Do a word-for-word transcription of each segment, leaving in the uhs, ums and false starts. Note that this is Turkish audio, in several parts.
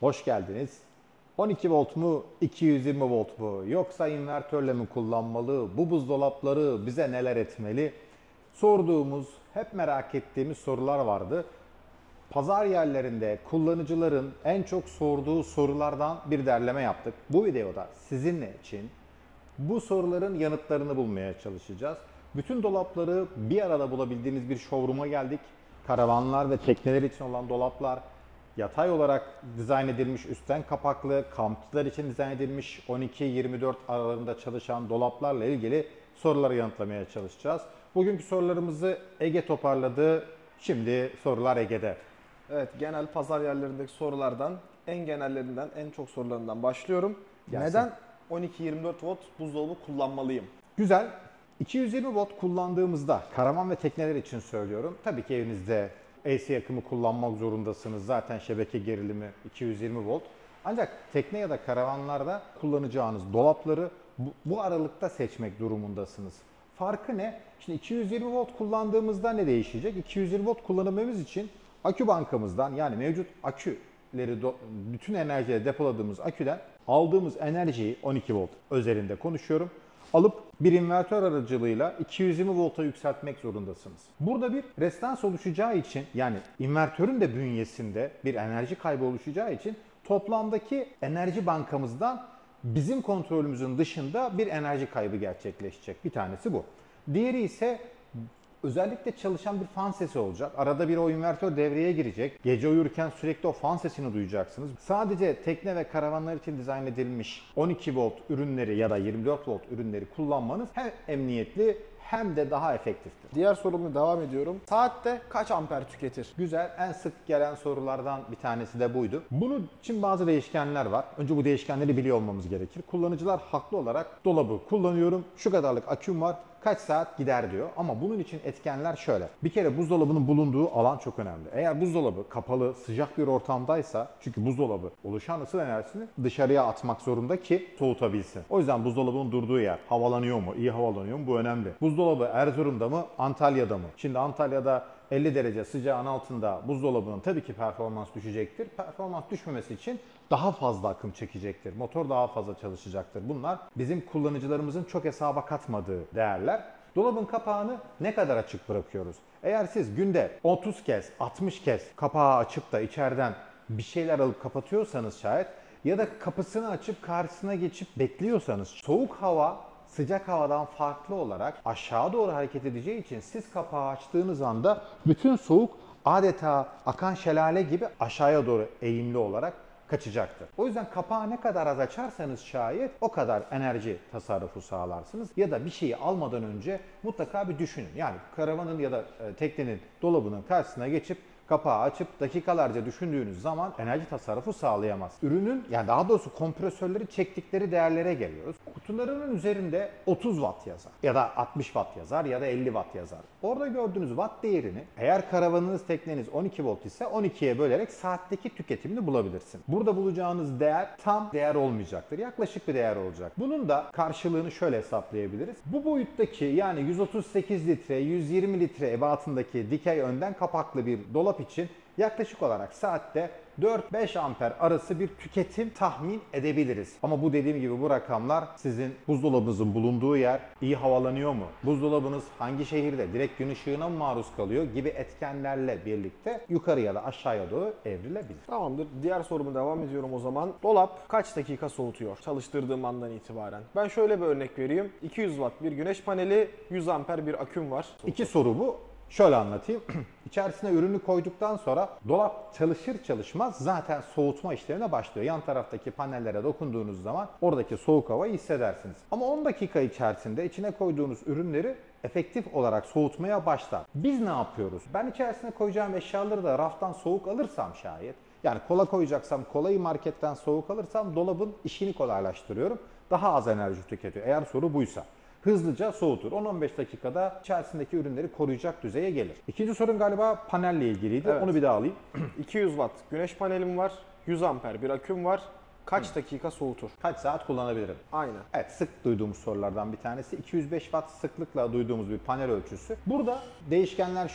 Hoş geldiniz. on iki volt mu, iki yüz yirmi volt mu, yoksa invertörle mi kullanmalı, bu buzdolapları bize neler etmeli? Sorduğumuz, hep merak ettiğimiz sorular vardı. Pazar yerlerinde kullanıcıların en çok sorduğu sorulardan bir derleme yaptık. Bu videoda sizinle için bu soruların yanıtlarını bulmaya çalışacağız. Bütün dolapları bir arada bulabildiğiniz bir showroom'a geldik. Karavanlar ve tekneler için olan dolaplar, yatay olarak dizayn edilmiş üstten kapaklı, kampçılar için dizayn edilmiş on iki yirmi dört aralarında çalışan dolaplarla ilgili soruları yanıtlamaya çalışacağız. Bugünkü sorularımızı Ege toparladı. Şimdi sorular Ege'de. Evet, genel pazar yerlerindeki sorulardan, en genellerinden, en çok sorularından başlıyorum. Gelsin. Neden on iki yirmi dört volt buzdolabı kullanmalıyım? Güzel. iki yüz yirmi volt kullandığımızda, karavan ve tekneler için söylüyorum. Tabii ki evinizde A C akımı kullanmak zorundasınız. Zaten şebeke gerilimi iki yüz yirmi volt. Ancak tekne ya da karavanlarda kullanacağınız dolapları bu, bu aralıkta seçmek durumundasınız. Farkı ne? Şimdi iki yüz yirmi volt kullandığımızda ne değişecek? iki yüz yirmi volt kullanmamız için akü bankamızdan, yani mevcut aküleri, bütün enerjiyi depoladığımız aküden aldığımız enerjiyi, on iki volt özelinde konuşuyorum, alıp bir invertör aracılığıyla iki yüz yirmi volta yükseltmek zorundasınız. Burada bir restans oluşacağı için, yani invertörün de bünyesinde bir enerji kaybı oluşacağı için toplamdaki enerji bankamızdan bizim kontrolümüzün dışında bir enerji kaybı gerçekleşecek. Bir tanesi bu. Diğeri ise özellikle çalışan bir fan sesi olacak. Arada bir o invertör devreye girecek. Gece uyurken sürekli o fan sesini duyacaksınız. Sadece tekne ve karavanlar için dizayn edilmiş on iki volt ürünleri ya da yirmi dört volt ürünleri kullanmanız hem emniyetli hem de daha efektiftir. Diğer sorumla devam ediyorum. Saatte kaç amper tüketir? Güzel. En sık gelen sorulardan bir tanesi de buydu. Bunun için bazı değişkenler var. Önce bu değişkenleri biliyor olmamız gerekir. Kullanıcılar haklı olarak dolabı kullanıyorum, şu kadarlık aküm var, kaç saat gider diyor. Ama bunun için etkenler şöyle. Bir kere buzdolabının bulunduğu alan çok önemli. Eğer buzdolabı kapalı, sıcak bir ortamdaysa, çünkü buzdolabı oluşan ısı enerjisini dışarıya atmak zorunda ki soğutabilsin. O yüzden buzdolabının durduğu yer havalanıyor mu, iyi havalanıyor mu, bu önemli. Buzdolabı Erzurum'da mı, Antalya'da mı? Şimdi Antalya'da elli derece sıcağın altında buzdolabının tabii ki performans düşecektir. Performans düşmemesi için daha fazla akım çekecektir. Motor daha fazla çalışacaktır. Bunlar bizim kullanıcılarımızın çok hesaba katmadığı değerler. Dolabın kapağını ne kadar açık bırakıyoruz? Eğer siz günde otuz kez, altmış kez kapağı açıp da içeriden bir şeyler alıp kapatıyorsanız şayet, ya da kapısını açıp karşısına geçip bekliyorsanız, soğuk hava sıcak havadan farklı olarak aşağı doğru hareket edeceği için siz kapağı açtığınız anda bütün soğuk adeta akan şelale gibi aşağıya doğru eğimli olarak kaçacaktır. O yüzden kapağı ne kadar az açarsanız şayet o kadar enerji tasarrufu sağlarsınız. Ya da bir şeyi almadan önce mutlaka bir düşünün. Yani karavanın ya da teknenin dolabının karşısına geçip kapağı açıp dakikalarca düşündüğünüz zaman enerji tasarrufu sağlayamaz. Ürünün, yani daha doğrusu kompresörleri çektikleri değerlere geliyoruz. Kutularının üzerinde otuz watt yazar ya da altmış watt yazar ya da elli watt yazar. Orada gördüğünüz watt değerini, eğer karavanınız, tekneniz on iki volt ise on ikiye bölerek saatteki tüketimini bulabilirsiniz. Burada bulacağınız değer tam değer olmayacaktır. Yaklaşık bir değer olacak. Bunun da karşılığını şöyle hesaplayabiliriz. Bu boyuttaki, yani yüz otuz sekiz litre, yüz yirmi litre ebatındaki dikey önden kapaklı bir dolap için yaklaşık olarak saatte dört beş amper arası bir tüketim tahmin edebiliriz. Ama bu, dediğim gibi, bu rakamlar sizin buzdolabınızın bulunduğu yer, iyi havalanıyor mu, buzdolabınız hangi şehirde, direkt gün ışığına mı maruz kalıyor gibi etkenlerle birlikte yukarı ya da aşağıya doğru evrilebilir. Tamamdır. Diğer soruma devam ediyorum o zaman. Dolap kaç dakika soğutuyor çalıştırdığım andan itibaren? Ben şöyle bir örnek vereyim. iki yüz watt bir güneş paneli, yüz amper bir aküm var. İki soru bu. Şöyle anlatayım. İçerisine ürünü koyduktan sonra dolap çalışır çalışmaz zaten soğutma işlemine başlıyor. Yan taraftaki panellere dokunduğunuz zaman oradaki soğuk havayı hissedersiniz. Ama on dakika içerisinde içine koyduğunuz ürünleri efektif olarak soğutmaya başlar. Biz ne yapıyoruz? Ben içerisine koyacağım eşyaları da raftan soğuk alırsam şayet, yani kola koyacaksam kolayı marketten soğuk alırsam dolabın işini kolaylaştırıyorum. Daha az enerji tüketiyor eğer soru buysa. Hızlıca soğutur. on on beş dakikada içerisindeki ürünleri koruyacak düzeye gelir. İkinci sorun galiba panelle ilgiliydi. Evet. Onu bir daha alayım. iki yüz watt güneş panelim var. yüz amper bir aküm var. Kaç Hı. dakika soğutur? Kaç saat kullanabilirim? Aynen. Evet, sık duyduğumuz sorulardan bir tanesi. iki yüz beş watt sıklıkla duyduğumuz bir panel ölçüsü. Burada değişkenler şu.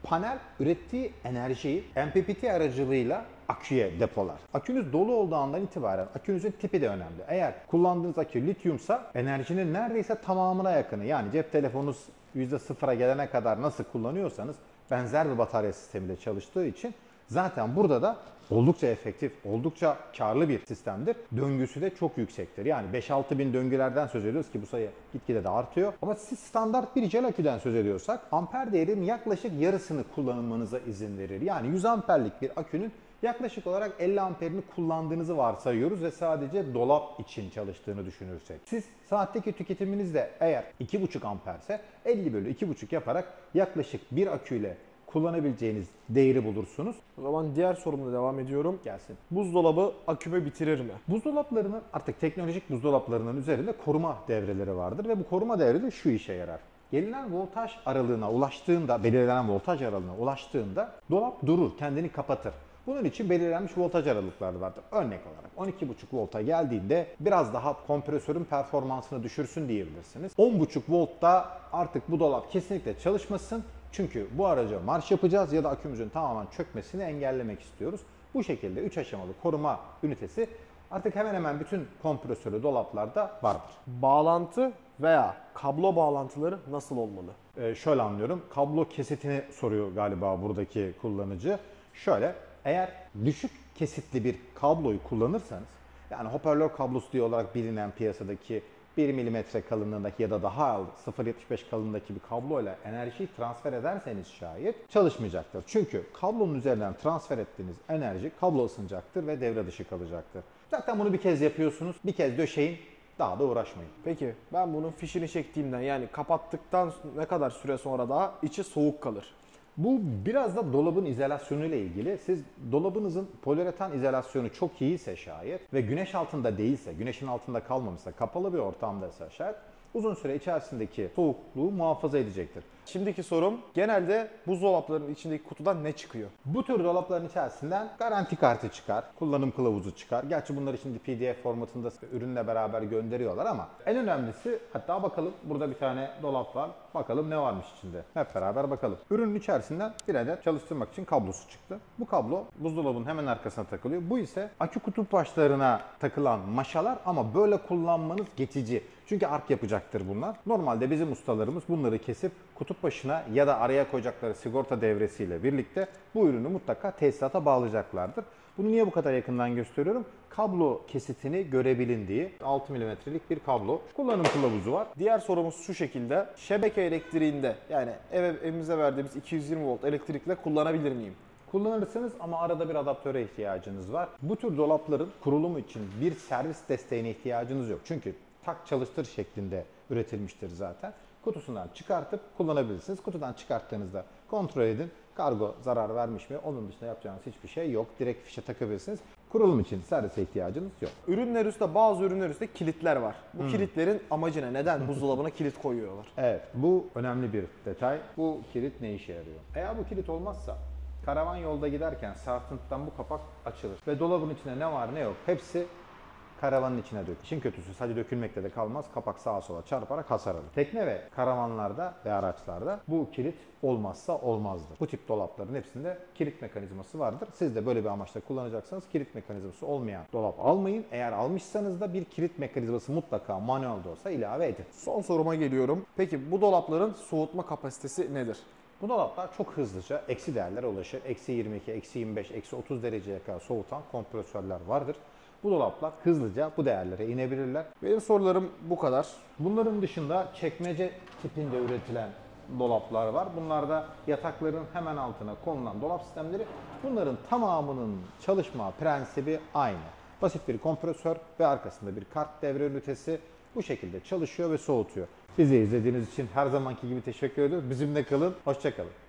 Panel ürettiği enerjiyi M P P T aracılığıyla aküye depolar. Akünüz dolu olduğu andan itibaren akünüzün tipi de önemli. Eğer kullandığınız akü lityumsa enerjinin neredeyse tamamına yakını, yani cep telefonunuz yüzde sıfıra gelene kadar nasıl kullanıyorsanız benzer bir batarya sistemiyle çalıştığı için zaten burada da oldukça efektif, oldukça karlı bir sistemdir. Döngüsü de çok yüksektir. Yani beş altı bin döngülerden söz ediyoruz ki bu sayı gitgide de artıyor. Ama siz standart bir jel aküden söz ediyorsak amper değerinin yaklaşık yarısını kullanmanıza izin verir. Yani yüz amperlik bir akünün yaklaşık olarak elli amperini kullandığınızı varsayıyoruz ve sadece dolap için çalıştığını düşünürsek. Siz saatteki tüketiminiz de eğer iki buçuk amperse elli bölü iki buçuk yaparak yaklaşık bir aküyle kullanabileceğiniz değeri bulursunuz. O zaman diğer sorumla devam ediyorum. Gelsin. Buzdolabı akümü bitirir mi? Buzdolaplarının, artık teknolojik buzdolaplarının üzerinde koruma devreleri vardır ve bu koruma devreleri şu işe yarar. Gelinen voltaj aralığına ulaştığında, belirlenen voltaj aralığına ulaştığında dolap durur, kendini kapatır. Bunun için belirlenmiş voltaj aralıkları vardır. Örnek olarak on iki buçuk volta geldiğinde biraz daha kompresörün performansını düşürsün diyebilirsiniz. on buçuk voltta artık bu dolap kesinlikle çalışmasın. Çünkü bu araca marş yapacağız ya da akümüzün tamamen çökmesini engellemek istiyoruz. Bu şekilde üç aşamalı koruma ünitesi artık hemen hemen bütün kompresörlü dolaplarda vardır. Bağlantı veya kablo bağlantıları nasıl olmalı? Ee, şöyle anlıyorum. Kablo kesitini soruyor galiba buradaki kullanıcı. Şöyle, eğer düşük kesitli bir kabloyu kullanırsanız, yani hoparlör kablosu diye olarak bilinen piyasadaki bir milimetre kalınlığındaki ya da daha az sıfır virgül yetmiş beş kalınlığındaki bir kabloyla enerjiyi transfer ederseniz şayet çalışmayacaktır. Çünkü kablonun üzerinden transfer ettiğiniz enerji kablo ısınacaktır ve devre dışı kalacaktır. Zaten bunu bir kez yapıyorsunuz, bir kez döşeyin, daha da uğraşmayın. Peki ben bunun fişini çektiğimden, yani kapattıktan ne kadar süre sonra daha içi soğuk kalır? Bu biraz da dolabın izolasyonu ile ilgili. Siz dolabınızın poliüretan izolasyonu çok iyiyse şayet ve güneş altında değilse, güneşin altında kalmamışsa, kapalı bir ortamdaysa şayet uzun süre içerisindeki soğukluğu muhafaza edecektir. Şimdiki sorum, genelde buzdolaplarının içindeki kutudan ne çıkıyor? Bu tür dolapların içerisinden garanti kartı çıkar, kullanım kılavuzu çıkar. Gerçi bunları şimdi P D F formatında ürünle beraber gönderiyorlar ama en önemlisi, hatta bakalım burada bir tane dolap var. Bakalım ne varmış içinde. Hep beraber bakalım. Ürünün içerisinden bir adet çalıştırmak için kablosu çıktı. Bu kablo buzdolabının hemen arkasına takılıyor. Bu ise akü kutup başlarına takılan maşalar ama böyle kullanmanız geçici. Çünkü ark yapacaktır bunlar. Normalde bizim ustalarımız bunları kesip kutup başına ya da araya koyacakları sigorta devresiyle birlikte bu ürünü mutlaka tesisata bağlayacaklardır. Bunu niye bu kadar yakından gösteriyorum? Kablo kesitini görebilin diye altı milimetrelik bir kablo. Kullanım kılavuzu var. Diğer sorumuz şu şekilde. Şebeke elektriğinde, yani eve, evimize verdiğimiz iki yüz yirmi volt elektrikle kullanabilir miyim? Kullanırsınız ama arada bir adaptöre ihtiyacınız var. Bu tür dolapların kurulumu için bir servis desteğine ihtiyacınız yok. Çünkü tak çalıştır şeklinde üretilmiştir zaten. Kutusundan çıkartıp kullanabilirsiniz. Kutudan çıkarttığınızda kontrol edin. Kargo zarar vermiş mi? Onun dışında yapacağınız hiçbir şey yok. Direkt fişe takabilirsiniz. Kurulum için servise ihtiyacınız yok. Ürünler üstte, bazı ürünler üstte kilitler var. Bu hmm. kilitlerin amacı ne? Neden buzdolabına kilit koyuyorlar? Evet, bu önemli bir detay. Bu kilit ne işe yarıyor? Eğer bu kilit olmazsa karavan yolda giderken sarsıntıdan bu kapak açılır. Ve dolabın içinde ne var ne yok hepsi karavanın içine dök. İşin kötüsü sadece dökülmekle de kalmaz. Kapak sağa sola çarparak hasar alır. Tekne ve karavanlarda ve araçlarda bu kilit olmazsa olmazdır. Bu tip dolapların hepsinde kilit mekanizması vardır. Siz de böyle bir amaçla kullanacaksanız kilit mekanizması olmayan dolap almayın. Eğer almışsanız da bir kilit mekanizması mutlaka manuel de olsa ilave edin. Son soruma geliyorum. Peki bu dolapların soğutma kapasitesi nedir? Bu dolaplar çok hızlıca eksi değerlere ulaşır. Eksi yirmi iki, eksi yirmi beş, eksi otuz dereceye kadar soğutan kompresörler vardır. Bu dolaplar hızlıca bu değerlere inebilirler. Benim sorularım bu kadar. Bunların dışında çekmece tipinde üretilen dolaplar var. Bunlarda yatakların hemen altına konulan dolap sistemleri. Bunların tamamının çalışma prensibi aynı. Basit bir kompresör ve arkasında bir kart devre ünitesi bu şekilde çalışıyor ve soğutuyor. Bizi izlediğiniz için her zamanki gibi teşekkür ediyoruz. Bizimle kalın, hoşça kalın.